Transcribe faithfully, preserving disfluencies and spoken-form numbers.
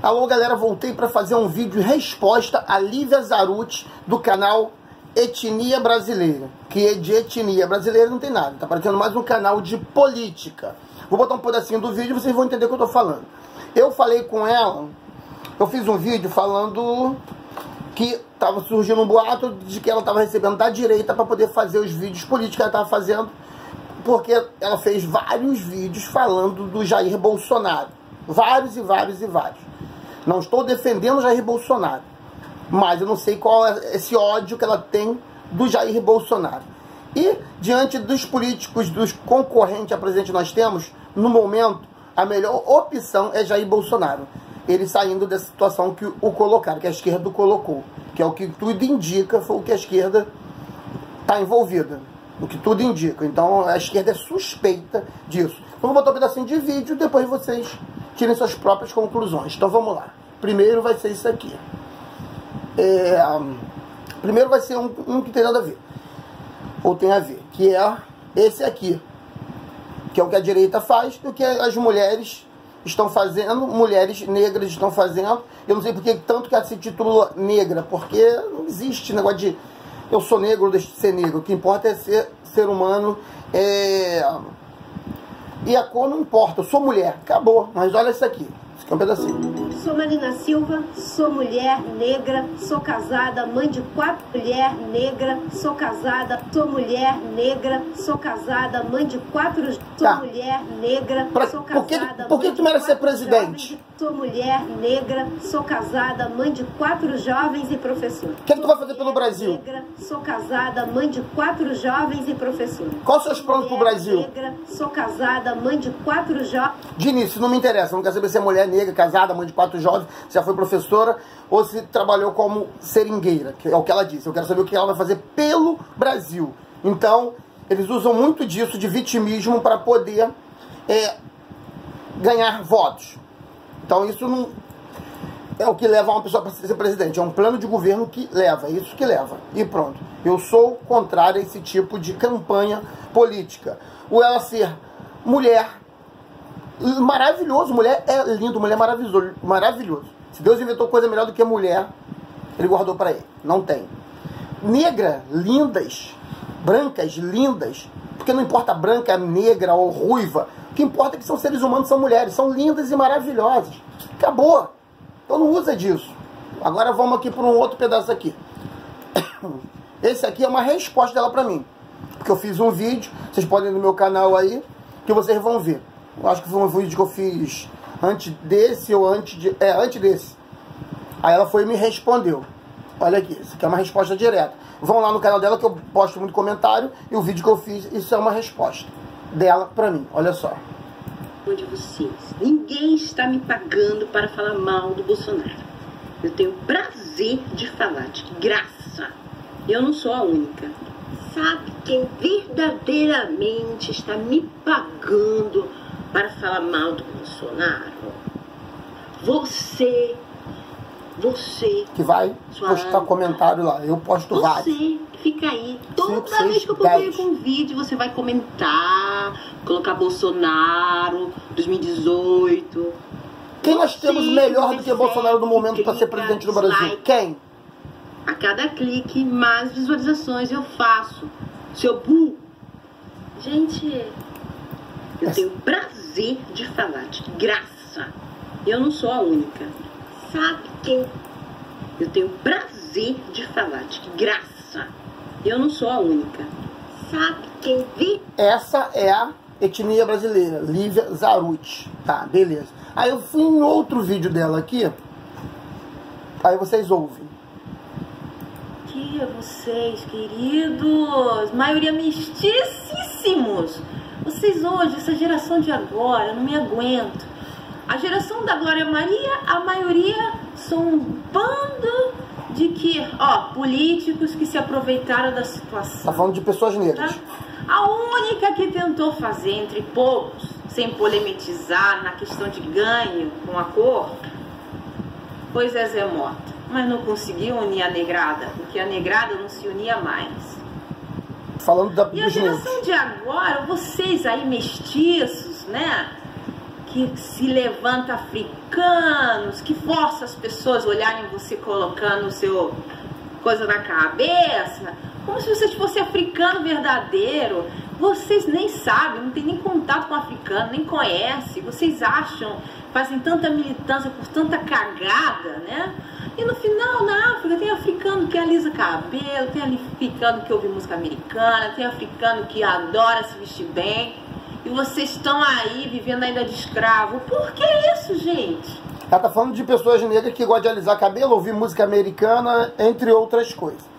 Alô, galera, voltei para fazer um vídeo em resposta a Lívia Zarutti, do canal Etnia Brasileira. Que de etnia brasileira não tem nada, tá parecendo mais um canal de política. Vou botar um pedacinho do vídeo e vocês vão entender o que eu tô falando. Eu falei com ela, eu fiz um vídeo falando que tava surgindo um boato de que ela tava recebendo da direita para poder fazer os vídeos políticos que ela tava fazendo, porque ela fez vários vídeos falando do Jair Bolsonaro. Vários e vários e vários. Não estou defendendo Jair Bolsonaro, mas eu não sei qual é esse ódio que ela tem do Jair Bolsonaro. E, diante dos políticos, dos concorrentes a presidente que nós temos, no momento, a melhor opção é Jair Bolsonaro. Ele saindo dessa situação que o colocaram, que a esquerda o colocou. Que é o que tudo indica, foi o que a esquerda está envolvida. O que tudo indica. Então, a esquerda é suspeita disso. Então, vou botar um pedacinho de vídeo, depois vocês tirem suas próprias conclusões. Então, vamos lá. Primeiro vai ser isso aqui. É, primeiro vai ser um, um que tem nada a ver. Ou tem a ver. Que é esse aqui. Que é o que a direita faz e o que as mulheres estão fazendo. Mulheres negras estão fazendo. Eu não sei porque tanto que ela se titula negra. Porque não existe negócio de eu sou negro ou deixo de ser negro. O que importa é ser ser humano. É... E a cor não importa. Eu sou mulher. Acabou. Mas olha isso aqui. Isso aqui é um pedacinho. Sou Marina Silva, sou mulher negra, sou casada, mãe de quatro, mulher negra, sou casada, sou mulher negra, sou casada, mãe de quatro, sou tá. mulher negra, pra, sou casada, por que, por que tu merece ser presidente? Jovens, sou mulher negra, sou casada, mãe de quatro jovens e professor. O que, que tu vai fazer pelo Brasil? Negra, sou casada, mãe de quatro jovens e professor. Quais os seus planos pro Brasil? Negra, sou casada, mãe de quatro jovens. De início, não me interessa, não quero saber se é mulher negra, casada, mãe de quatro jovens, se já foi professora ou se trabalhou como seringueira, que é o que ela disse. Eu quero saber o que ela vai fazer pelo Brasil. Então, eles usam muito disso de vitimismo para poder é, ganhar votos. Então, isso não é o que leva uma pessoa para ser presidente. É um plano de governo que leva, é isso que leva. E pronto. Eu sou contrário a esse tipo de campanha política. Ou ela ser mulher, maravilhoso, mulher é lindo, mulher é maravilhoso, maravilhoso. Se Deus inventou coisa melhor do que mulher, ele guardou para ele. Não tem. Negra, lindas, brancas, lindas, porque não importa branca, negra ou ruiva, o que importa é que são seres humanos, são mulheres, são lindas e maravilhosas. Acabou. Então não usa disso. Agora vamos aqui para um outro pedaço aqui. Esse aqui é uma resposta dela para mim, porque eu fiz um vídeo, vocês podem ir no meu canal aí, que vocês vão ver. Eu acho que foi um vídeo que eu fiz antes desse ou antes de... É, antes desse. Aí ela foi e me respondeu. Olha aqui, isso aqui é uma resposta direta. Vão lá no canal dela que eu posto muito comentário e o vídeo que eu fiz, isso é uma resposta dela pra mim. Olha só. De vocês. Ninguém está me pagando para falar mal do Bolsonaro. Eu tenho prazer de falar, de graça. Eu não sou a única. Sabe quem verdadeiramente está me pagando para falar mal do Bolsonaro? Você, você... Que vai postar comentário lá, eu posto vários. Você fica aí, toda cinco, vez seis, que eu publico dez. um vídeo, você vai comentar, colocar Bolsonaro, dois mil e dezoito... Quem nós temos melhor do que Bolsonaro no momento para ser presidente do Brasil? Like. Quem? A cada clique, mais visualizações eu faço. Seu burro. Gente, eu tenho prazer de falar, de graça. Eu não sou a única. Sabe quem? Eu tenho prazer de falar, de graça. Eu não sou a única. Sabe quem vi? Essa é a etnia brasileira, Lívia Zarutti. Tá, beleza. Aí eu fui em outro vídeo dela aqui. Aí vocês ouvem. Dia vocês, queridos, maioria misticíssimos. Vocês hoje, essa geração de agora, eu não me aguento. A geração da Glória Maria, a maioria são um bando de que, ó, políticos que se aproveitaram da situação. Tá falando de pessoas negras. Tá? A única que tentou fazer, entre poucos, sem polemizar na questão de ganho com a cor, foi Zezé Mota. Mas não conseguiu unir a negrada, porque a negrada não se unia mais. Falando da, e a dos geração negros. de agora, vocês aí mestiços, né? que se levanta africanos, que força as pessoas a olharem você colocando o seu coisa na cabeça, como se vocês fossem africano verdadeiro. Vocês nem sabem, não tem nem contato com africano, nem conhecem. Vocês acham, fazem tanta militância por tanta cagada, né? E no final, na África, tem africano que alisa cabelo, tem africano que ouve música americana, tem africano que adora se vestir bem. E vocês estão aí vivendo ainda de escravo. Por que isso, gente? Ela tá falando de pessoas negras que gostam de alisar cabelo, ouvir música americana, entre outras coisas.